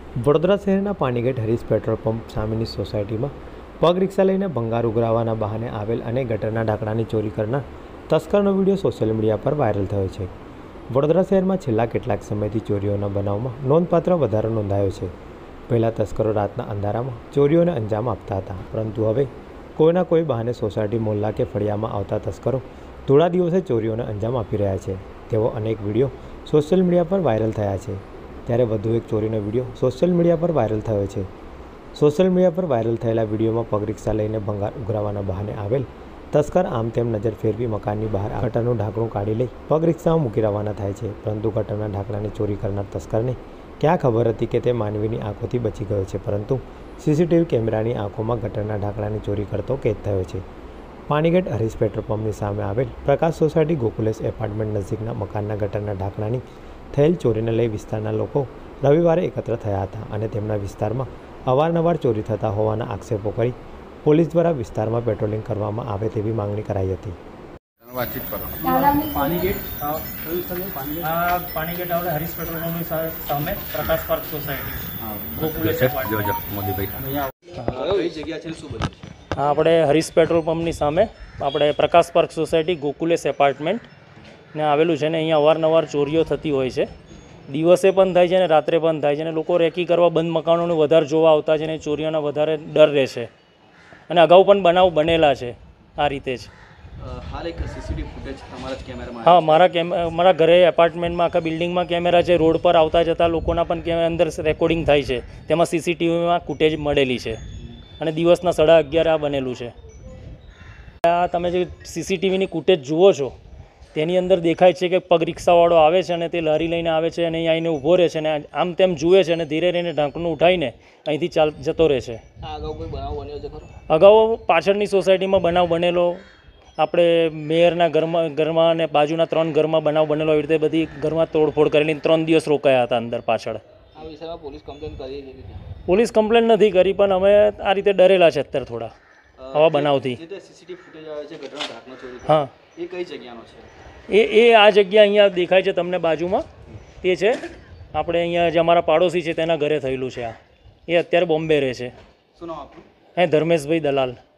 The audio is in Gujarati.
વડોદરા શહેરના પાણીગેટ હરીશ પેટ્રોલ પંપ સામેની સોસાયટીમાં પગ રિક્ષા લઈને ભંગાર ઉઘરાવવાના બહાને આવેલ અને ગટરના ઢાંકણાની ચોરી કરનાર તસ્કરનો વિડીયો સોશિયલ મીડિયા પર વાયરલ થયો છે। વડોદરા શહેરમાં છેલ્લા કેટલાક સમયથી ચોરીઓના બનાવમાં નોંધપાત્ર વધારો નોંધાયો છે। પહેલાં તસ્કરો રાતના અંધારામાં ચોરીઓને અંજામ આપતા હતા, પરંતુ હવે કોઈના કોઈ બહાને સોસાયટી મોહલ્લા કે ફળિયામાં આવતા તસ્કરો થોડા દિવસે ચોરીઓને અંજામ આપી રહ્યા છે। તેવો અનેક વિડીયો સોશિયલ મીડિયા પર વાયરલ થયા છે। ત્યારે વધુ એક ચોરીનો વિડીયો સોશિયલ મીડિયા પર વાયરલ થયો છે। સોશિયલ મીડિયા પર વાયરલ થયેલા વિડીયોમાં પગ રિક્ષા લઈને ભંગાર ઉઘરાવવાના બહાને આવેલ તસ્કર આમ તેમ નજર ફેરવી મકાનની બહાર ગટરનું ઢાંકણું કાઢી લઈ પગ રિક્ષામાં મૂકી રવાના થાય છે, પરંતુ ગટરના ઢાંકણાની ચોરી કરનાર તસ્કરને ક્યાં ખબર હતી કે તે માનવીની આંખોથી બચી ગયો છે, પરંતુ સીસીટીવી કેમેરાની આંખોમાં ગટરના ઢાંકણાની ચોરી કરતો કેદ થયો છે। પાણીગેટ હરીશ પેટ્રોલ પંપની સામે આવેલ પ્રકાશ સોસાયટી ગોકુલેશ એપાર્ટમેન્ટ નજીકના મકાનના ગટરના ઢાંકણાની થયેલ ચોરીને લઈ વિસ્તારના લોકો રવિવારે એકત્ર થયા હતા અને તેમના વિસ્તારમાં અવારનવાર ચોરી થતા હોવાના આક્ષેપો કરી પોલીસ દ્વારા વિસ્તારમાં પેટ્રોલિંગ કરવામાં આવે તેવી માંગણી કરાઈ હતી। પાણીગેટ આપણે હરીશ પેટ્રોલ પંપની સામે પ્રકાશ પાર્ક સોસાયટી ગોકુલેશ આપણે હરીશ પેટ્રોલ પંપની સામે આપણે Prakash park society Gokulesh apartment ને આવેલું છે ને અહીંયા અવારનવાર ચોરીઓ થતી હોય છે। દિવસે પણ થાય છે ને રાત્રે પણ થાય છે ને લોકો રેકી કરવા બંધ મકાનોને વધારે જોવા આવતા છે ને ચોરીઓના વધારે ડર રહે છે અને અગાઉ પણ બનાવ બનેલા છે આ રીતે જ। હા, મારા ઘરે એપાર્ટમેન્ટમાં આખા બિલ્ડિંગમાં કેમેરા છે। રોડ પર આવતા જતા લોકોના પણ અંદર રેકોર્ડિંગ થાય છે, તેમાં સીસીટીવીમાં ફૂટેજ મળેલી છે અને દિવસના 11:30 આ બનેલું છે। આ તમે જે સીસીટીવીની ફૂટેજ જુઓ છો તેની અંદર દેખાય છે કે પગ રિક્ષાવાળો આવે છે અને તે લારી લઈને આવે છે અને અહીં આવીને ઊભો રહે છે અને આમ તેમ જુએ છે અને ધીરે રહીને ઢાંકણું ઉઠાવીને અહીંથી જતો રહે છે। અગાઉ પાછળની સોસાયટીમાં બનાવ બનેલો, આપણે મેયરના ઘરમાં અને બાજુના 3 ઘરમાં બનાવ બનેલો, એવી રીતે બધી ઘરમાં તોડફોડ કરેલી 3 દિવસ રોકાયા હતા અંદર પાછળ। પોલીસ કમ્પ્લેન નથી કરી, પણ અમે આ રીતે ડરેલા છે અત્યારે થોડા આવા બનાવથી। હા, એ આ જગ્યા અહીંયા દેખાય છે તમને બાજુમાં, તે છે આપણે અહીંયા જે અમારા પાડોશી છે તેના ઘરે થયેલું છે। આ એ અત્યારે બોમ્બે રહે છે। શું નામ આપનું? હે, ધર્મેશભાઈ દલાલ।